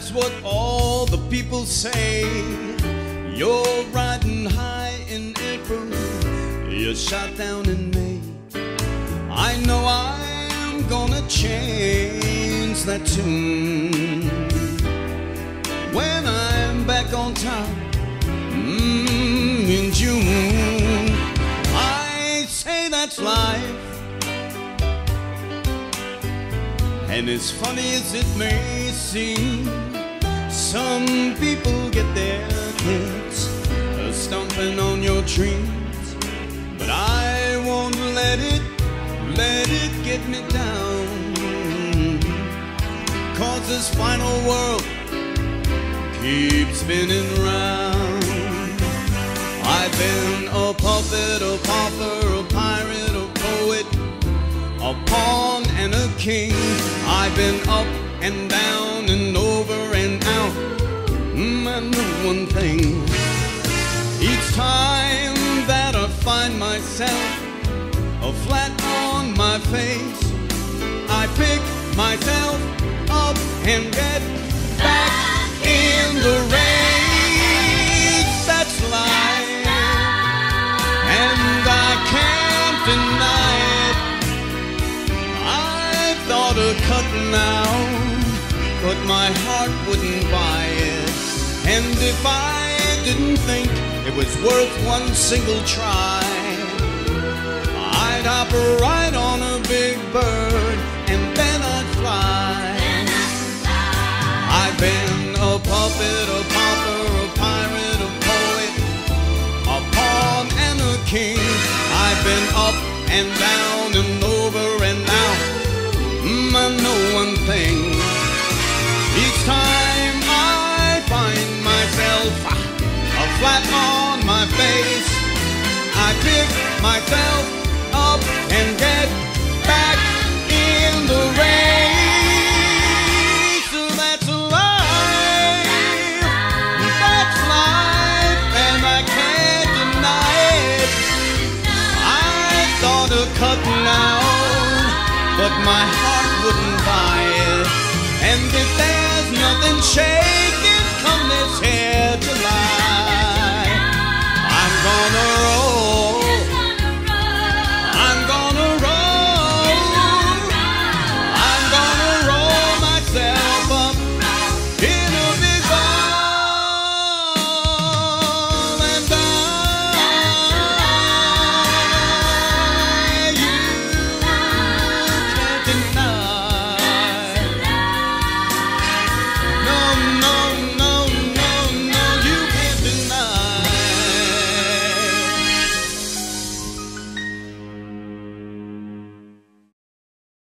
That's what all the people say. You're riding high in April, you're shot down in May. I know I'm gonna change that tune when I'm back on top in June. I say that's life, and as funny as it may seem, some people get their kids stomping on your dreams. But I won't let it get me down, 'cause this final world keeps spinning round. I've been a puppet, a pauper, a pirate, a poet, a pawn and a king. I've been up and down and over and out. I know one thing: each time that I find myself flat on my face, I pick myself up and get back in the race. That's life, and I can't deny it. I thought of cutting out, but my heart wouldn't buy it. And if I didn't think it was worth one single try, I'd hop right on a big bird and then I'd fly. I've been a puppet, a pauper, a pirate, a poet, a pawn and a king. I've been up and down and over and out. I know one thing: each time I find myself flat on my face, I pick myself up and get back in the race. So that's life, and I can't deny it. I thought of cutting out, but my heart wouldn't buy it. And if there's nothing shaking come this here July,